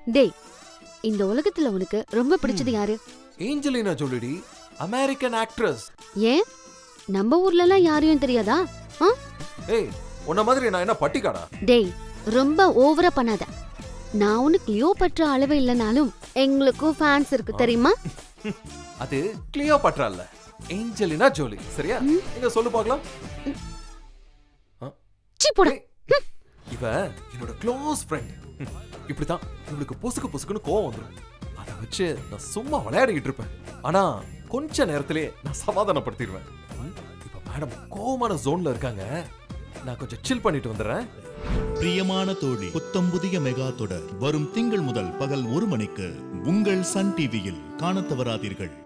டேய், இந்த உலகத்துல உனக்கு ரொம்ப பிடிச்சது யாரு? ஏஞ்சலினா ஜோலிடி, அமெரிக்கன் ஆக்ட்ரஸ். ஏன் நம்ம ஊர்ல எல்லாம் யாரையும் தெரியாதா? ஏய், உன்ன மாதிரி நான் என்ன பட்டிக்காடா? டேய், ரொம்ப ஓவரா பண்ணாத. நான் உனக்கு கிளியோபாட்ரா அளவு இல்லனாலும் எங்களுக்கும் ஃபேன்ஸ் இருக்கு தெரியுமா? அது கிளியோபாட்ரா இல்ல, ஏஞ்சலினா ஜோலி. சரியா? இங்க சொல்லு பார்க்கலாம். சீ போடா. இவ என்னோட க்ளோஸ் ஃப்ரெண்ட். இப்படிதான் இவளுக்கு பொசுக்கு பொசுக்குன்னு கோவம் வந்துடும். அதை வச்சு நான் சும்மா விளையாடிக்கிட்டு இருப்பேன். ஆனா கொஞ்ச நேரத்திலே நான் சமாதானப்படுத்திடுவேன். இப்ப மேடம் கோவமான ஜோன்ல இருக்காங்க. நான் கொஞ்சம் சில் பண்ணிட்டு வந்துடுறேன். பிரியமான தோழி புத்தம் புதிய மெகா தொடர் வரும் திங்கள் முதல் பகல் 1 மணிக்கு உங்கள் சன் டிவியில் காணத் தவறாதீர்கள்.